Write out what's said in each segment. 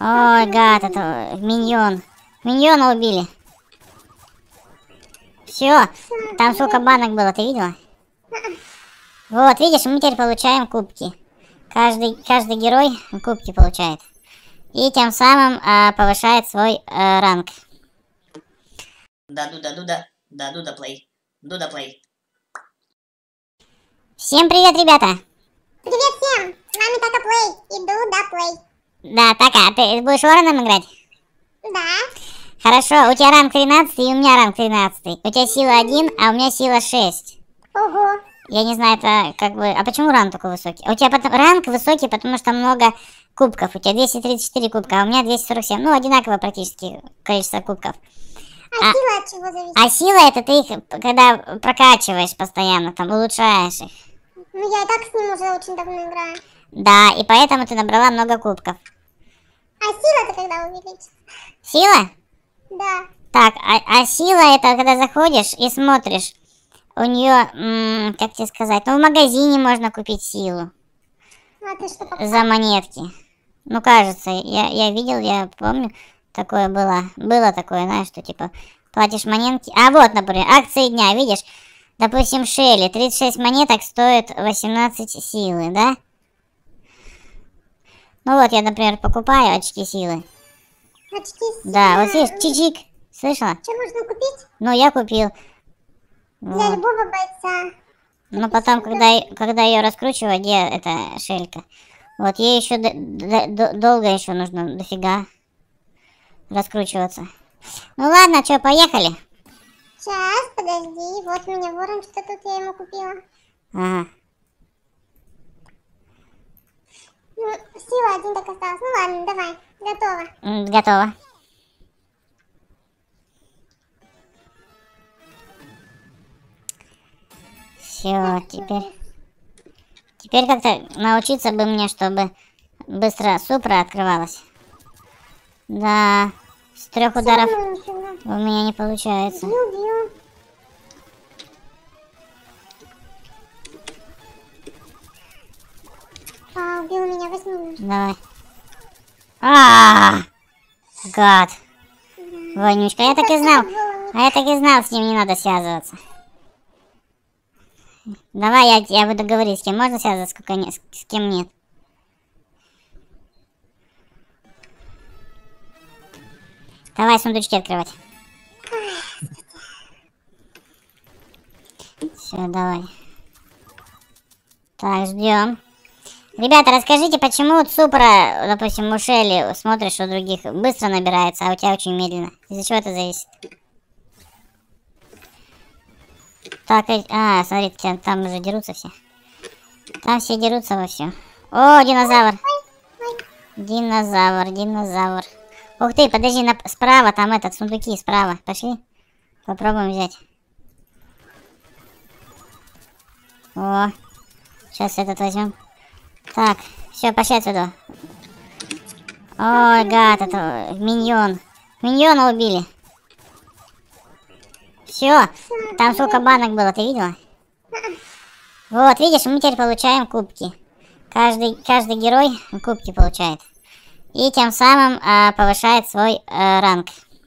Ой, гад, это миньон. Миньона убили. Все, там сколько банок было, ты видела? Вот, видишь, мы теперь получаем кубки. Каждый герой кубки получает. И тем самым повышает свой ранг. Да, Дуда плей. Дуда плей. Всем привет, ребята! Привет всем! С вами Така Плей и Дуда Плей. Да, Така, ты будешь вороном играть? Да. Хорошо, у тебя ранг 13 и у меня ранг 13. У тебя сила 1, а у меня сила 6. Ого. Я не знаю, это как бы... А почему ранг такой высокий? У тебя ранг высокий, потому что много кубков. У тебя 234 кубка, а у меня 247. Ну, одинаково практически количество кубков. Сила от чего зависит? А сила это ты их, когда прокачиваешь постоянно, там, улучшаешь их. Ну я и так с ним уже очень давно играю. Да, и поэтому ты набрала много кубков. А сила-то когда увеличится? Сила? Да. Так, а сила это когда заходишь и смотришь. У нее, как тебе сказать, ну в магазине можно купить силу. А ты что покупал? За монетки. Ну кажется, я видел, я помню, такое было. Было такое, знаешь, что типа платишь монетки. А вот, например, акции дня, видишь? Допустим, Шелли, 36 монеток стоит 18 силы, да? Ну вот, я, например, покупаю очки силы. Очки силы. Да, вот видишь, чичик, слышала? Что можно купить? Ну, я купил. Для Вот. любого бойца. Но потом, когда ее раскручиваю, где эта шелька, вот ей еще долго еще нужно, дофига раскручиваться. Ну ладно, что, поехали? Сейчас, подожди. Вот у меня ворон, что тут я ему купила. Ага. Ну, сила один так осталась. Ну ладно, давай. Готово. Готово. Все, теперь как-то научиться бы мне, чтобы быстро супра открывалась. Да, с 3 ударов у меня не получается. Бью. А, убил меня, возьми. Давай. Гад. Вонючка, я так и знал. А я так и знал, с ним не надо связываться. Давай, я буду говорить, с кем можно связываться, с кем нет. Давай сундучки открывать. Все, давай. Так, ждем. Ребята, расскажите, почему вот супра, допустим, у Шелли смотришь у других быстро набирается, а у тебя очень медленно? Из-за чего это зависит? Так, смотрите, там уже дерутся все. Там все дерутся вовсю. О, динозавр. Динозавр. Ух ты, подожди, справа там сундуки справа. Пошли. Попробуем взять. О, сейчас этот возьмем. Так, все, пошли отсюда. Ой, гад, это миньон. Миньона убили. Все, там сколько банок было, ты видела? Вот, видишь, мы теперь получаем кубки. Каждый герой кубки получает. И тем самым повышает свой ранг.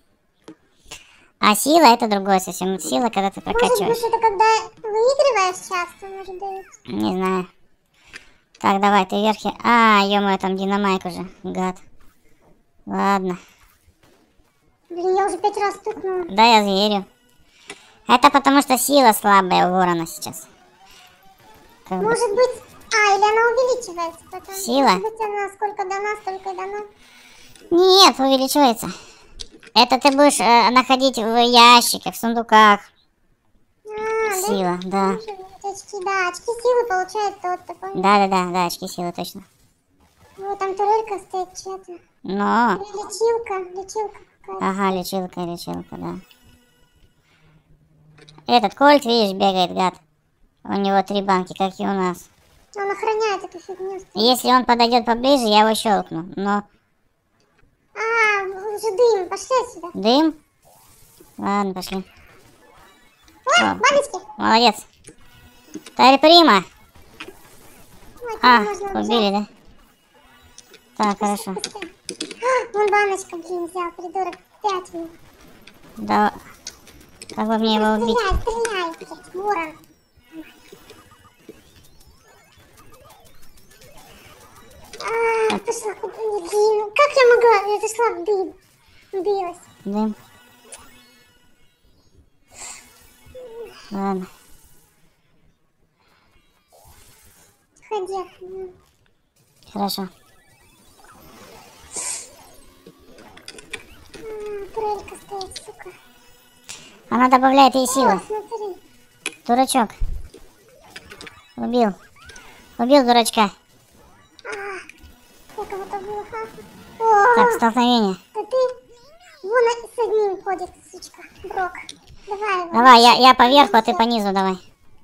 А сила это другое совсем. Сила, когда ты прокачиваешь. Может быть, это когда выигрываешь часто, может быть? Не знаю. Так, давай, ты вверх. Ё-моё, там динамайк уже, гад. Ладно. Блин, я уже 5 раз стукнула. Да, я верю. Это потому что сила слабая у ворона сейчас. Может быть... или она увеличивается потом. Сила? Может быть, она сколько дана, столько и дана. Нет, увеличивается. Это ты будешь находить в ящиках, в сундуках. Сила, да. Очки, да, очки силы получает тот такой. Да, очки силы, точно. Вот там турелька стоит чья-то. Но. Лечилка какая-то. Ага, лечилка, да. Этот Кольт, видишь, бегает, гад. У него 3 банки, как и у нас. Он охраняет эту фигню. Если он подойдет поближе, я его щелкну, но... Уже дым, пошли отсюда. Дым? Ладно, пошли. О, баночки. Молодец. Тарь Прима. Вот, можно Убили, да? Так, хорошо. Быстрее. Вон баночка, блин, взял, придурок. 5 минут. Да. Как бы мне его убить? Стреляй, стреляй, блядь, ворон. Пошла куда не блин. Как я могла? Я зашла в дым. Убилась. Дым. Ладно. Ходи. Хорошо. Турелька стоит, сука. Она добавляет ей силы. О, смотри. Дурачок. Убил. Убил дурачка. Я кого-то была. О, Так, столкновение. да ты вон с одним ходит, сучка. Брок. Давай его. Давай, я поверху, а ты по низу давай.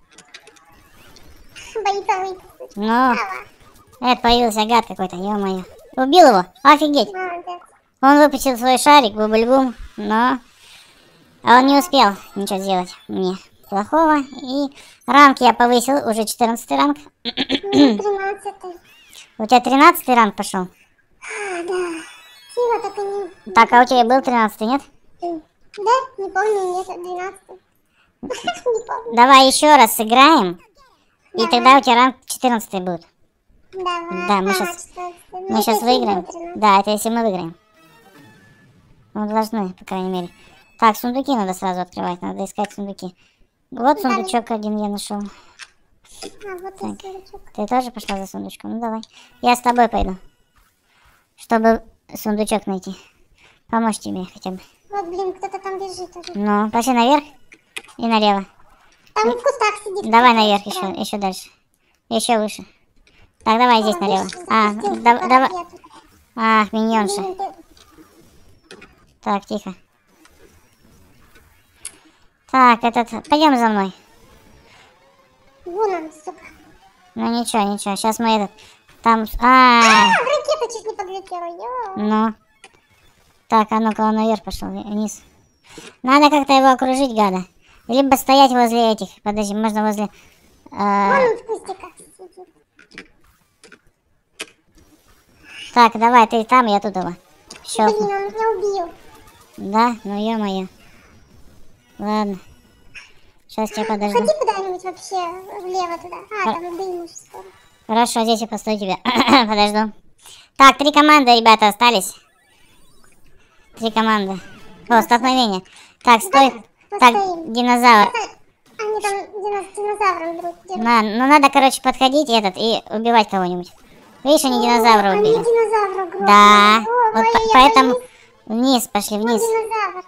Боится выйти. Ну, Давай. это появился гад какой-то, ё-моё. Убил его? Офигеть. Молодец. Он выпустил свой шарик, бубль-бум, но... А он не успел ничего сделать мне плохого. И ранг я повысил, уже 14 ранг. 13-й. У тебя 13 ранг пошел? Да. Сила так и не... Так, а у тебя был 13, нет? Да? Не помню, нет, 12-й. Не помню. Давай еще раз сыграем. И Давай. тогда у тебя ранг 14 будет. Давай. Да, мы А, щас- 14-й. Ну, Мы это сейчас если выиграем. будет 13. Да, это если мы выиграем. Мы должны, по крайней мере. Так, сундуки надо сразу открывать. Надо искать сундуки. Вот Там- сундучок один я нашел. А, вот и сундучок. Ты тоже пошла за сундучком? Ну давай. Я с тобой пойду. Чтобы сундучок найти. Помочь тебе хотя бы. Вот, блин, кто-то там бежит уже. Ну, пошли наверх и налево. Там в кустах сидит. Давай кто-то. наверх Прям. еще дальше. Еще выше. Так, давай здесь О, налево. видишь, А, запустился давай. парапет. Ах, миньонша. Блин, ты- Так, тихо. Так, пойдем за мной. Вон он, сука. Ну ничего, ничего. Сейчас мы этот. Там. А, в ракету чуть не подлетела, ё. Ну. Так, а ну-ка, он наверх пошел, вниз. Надо как-то его окружить, гада. Либо стоять возле этих. Подожди, можно возле... Вон он в кустиках сидит. Так, давай, ты там, я тут его. Блин, Щелкну. он меня убил. Да? Ну ё-моё. Ладно. Сейчас тебя подожду. Ходи куда-нибудь вообще влево туда. А, там дым уже скоро. Хорошо, здесь я постою тебя. Подожду. Так, 3 команды, ребята, остались. 3 команды. О, столкновение. Так, стой. Так, постоим. динозавр. Они там динозавром друг держат. Ну надо, короче, подходить и убивать кого-нибудь. Видишь, они динозавра Они убили. динозавра грохнули. Да. О, Вот моя, поэтому я вниз пошли, вниз. вниз. Динозавр.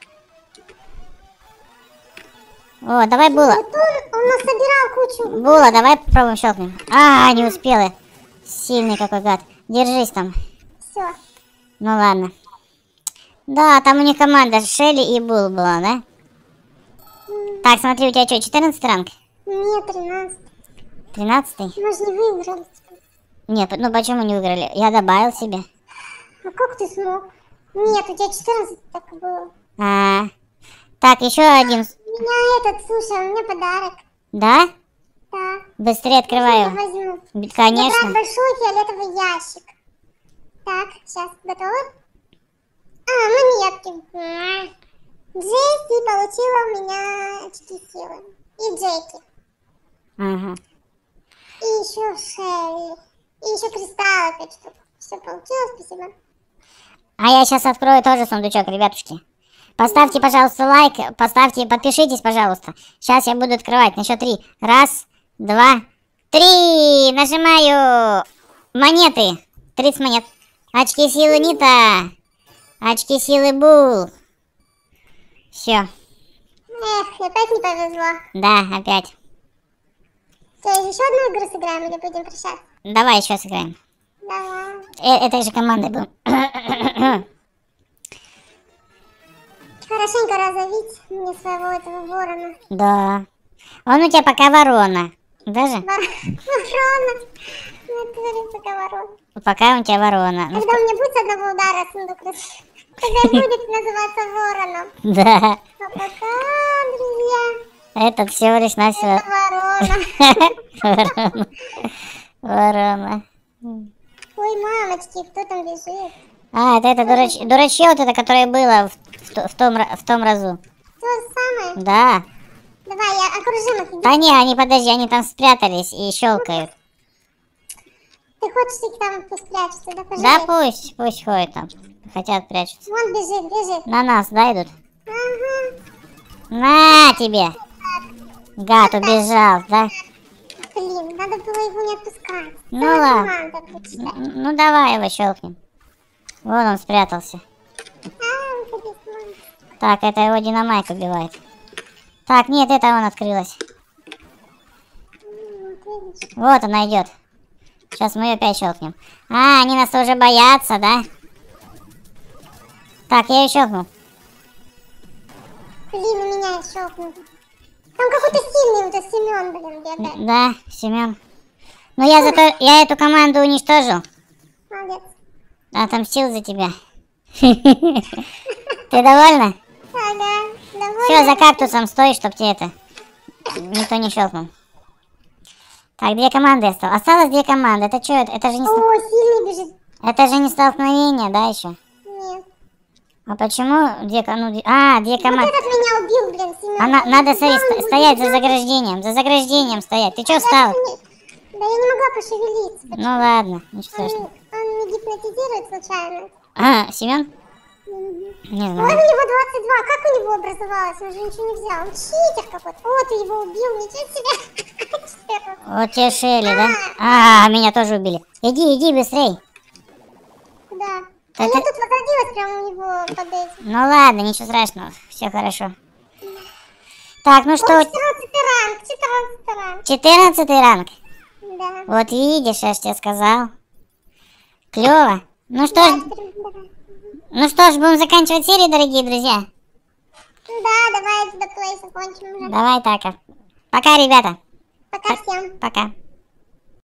О, давай Була. Вот он нас собирал кучу. Була, давай попробуем щелкнем. А, не успела. Сильный какой гад. Держись там. Все. Ну ладно. Да, там у них команда Шелли и Бул была, да? Так, смотри, у тебя что, 14 ранг? Нет, 13. 13? Мы же не выиграли. Нет, ну почему не выиграли? Я добавил себе. А как ты смог? Нет, у тебя 14 так было. А, так, еще один. У меня этот, слушай, у меня подарок. Да? Да. Быстрее открываю. Я возьму. Я Конечно. брал большой фиолетовый ящик. Так, сейчас, готовы? А, монетки. Джесси получила у меня очки силы. И Джеки. Ага. И еще Шелли. И еще кристаллы 5 штук. Все получилось, спасибо. А я сейчас открою тоже сундучок, ребятушки. Поставьте, пожалуйста, лайк, поставьте, подпишитесь, пожалуйста. Сейчас я буду открывать. На счет 3. 1, 2, 3. Нажимаю. Монеты. 30 монет. Очки силы Нита. Очки силы Бул. Все. Эх, опять не повезло. Да, опять. То есть еще одну игру сыграем или будем прощаться? Давай еще сыграем. Давай. Этой же командой будем. Хорошенько разовить мне своего этого ворона. Да. Он у тебя пока ворона. Даже? Ворона. Натуре пока ворона. Пока он у тебя ворона. Ну, Когда у меня будет с одного удара сундук, тогда будет называться вороном. да. А пока, друзья, Это всего лишь навсего это ворона. ворона. Ворона. Ой, мамочки, кто там бежит? А, это дурачье вот это, которое было в том разу. То же самое. Да. Давай, я окружим их. Да не, они, подожди, они там спрятались и щелкают. Ты хочешь их там пусть прячутся, да, Да пожалуйста? пусть ходят там. Хотят прячутся. Вон бежит. На нас, да, идут? Ага. На тебе! Гад убежал, да? Блин, надо было его не отпускать. Ну Целая ладно. команда почитать. Ну давай его щелкнем. Вон он спрятался. Выходи с мамой. Так, это его динамайк убивает. Так, нет, это он открылась. Вот видишь. Вот она идет. Сейчас мы ее опять щелкнем. А, они нас уже боятся, да? Так, я ее щелкнул. Блин, у меня щелкнул. Там какой-то сильный вот Семен, блин, бегает. Да, Семен. Но я зато я эту команду уничтожил. Молодец. Отомстил за тебя. Ты довольна? Ага, довольно. Все, за кактусом стой, чтоб тебе это никто не щелкнул. Так, 2 команды осталось. Осталось 2 команды. Это что? Это же не О, сильный бежит. это же не столкновение, да, еще? Нет. А почему 2 команды? А, 2 Вот команды. этот меня убил, блин, Семен. Надо стоять за заграждением. За заграждением стоять. Ты что встал? Да я не могла пошевелиться. Ну ладно, ничего страшного. Он не гипнотизирует случайно. А, Семен? Не Ой, у знаю. него 22. Как у него образовалось? Он же ничего не взял. Он читер какой-то. Вот, ты его убил. Ничего себе. 14. Вот те Шелли, да? А, меня тоже убили. Иди быстрей. Да. Так Я ты- тут возродилась прямо у него под этим. Ну ладно, ничего страшного. Все хорошо. Так, ну что, 14 ранг. 14 ранг. 14 ранг. Да. Вот видишь, я ж тебе сказал. Клево. Ну что ж, будем заканчивать серию, дорогие друзья. Да, давай до плей закончим уже. Давай так. Пока, ребята. Пока всем. Пока.